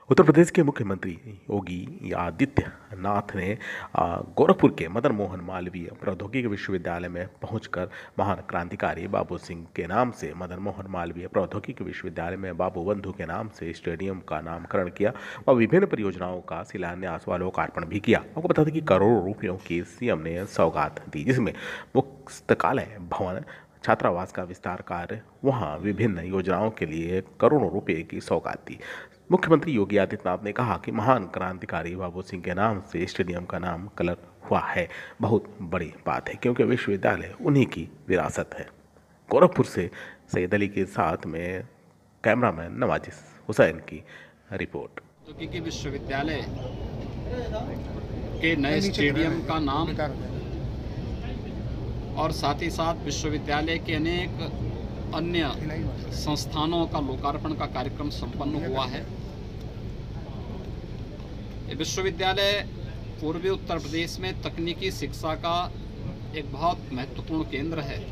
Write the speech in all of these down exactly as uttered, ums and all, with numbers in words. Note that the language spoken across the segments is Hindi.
उत्तर प्रदेश के मुख्यमंत्री योगी आदित्यनाथ ने आ, गोरखपुर के मदन मोहन मालवीय प्रौद्योगिकी विश्वविद्यालय में पहुंचकर महान क्रांतिकारी बाबू सिंह के नाम से मदन मोहन मालवीय प्रौद्योगिकी विश्वविद्यालय में बाबू बंधु के नाम से स्टेडियम का नामकरण किया और विभिन्न परियोजनाओं का शिलान्यास व लोकार्पण भी किया। आपको बता दें कि करोड़ों रुपयों की सीएम ने सौगात दी, जिसमें पुस्तकालय भवन, छात्रावास का विस्तार कार्य, वहां विभिन्न योजनाओं के लिए करोड़ों रुपए की सौगात दी। मुख्यमंत्री योगी आदित्यनाथ ने कहा कि महान क्रांतिकारी बाबू सिंह के नाम से स्टेडियम का नाम कलर हुआ है, बहुत बड़ी बात है क्योंकि विश्वविद्यालय उन्हीं की विरासत है। गोरखपुर से सैयद अली के साथ में कैमरामैन नवाजिस हुसैन की रिपोर्ट। प्रौद्योगिकी विश्वविद्यालय के नए स्टेडियम का नाम और साथ ही साथ विश्वविद्यालय के अनेक अन्य संस्थानों का लोकार्पण का कार्यक्रम संपन्न हुआ है। ये विश्वविद्यालय पूर्वी उत्तर प्रदेश में तकनीकी शिक्षा का एक बहुत महत्वपूर्ण केंद्र है।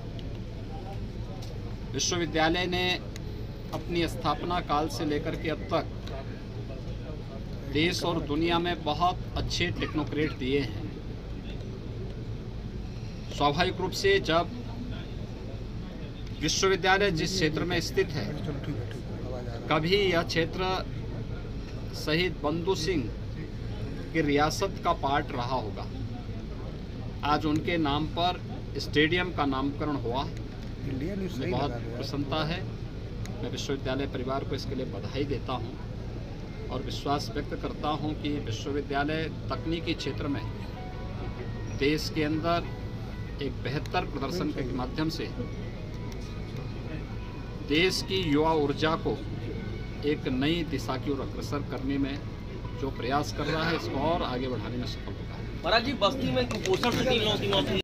विश्वविद्यालय ने अपनी स्थापना काल से लेकर के अब तक देश और दुनिया में बहुत अच्छे टेक्नोक्रेट दिए हैं। स्वाभाविक रूप से जब विश्वविद्यालय जिस क्षेत्र में स्थित है, कभी यह क्षेत्र शहीद बंधु सिंह की रियासत का पार्ट रहा होगा। आज उनके नाम पर स्टेडियम का नामकरण हुआ है। मुझे बहुत प्रसन्नता है। मैं विश्वविद्यालय परिवार को इसके लिए बधाई देता हूं और विश्वास व्यक्त करता हूं कि विश्वविद्यालय तकनीकी क्षेत्र में देश के अंदर एक बेहतर प्रदर्शन के माध्यम से देश की युवा ऊर्जा को एक नई दिशा की ओर अग्रसर करने में जो प्रयास कर रहा है, इसको और आगे बढ़ाने में सफल होगा। महाराज जी, बस्ती में कुपोषण से तीन लोगों की मौत हुई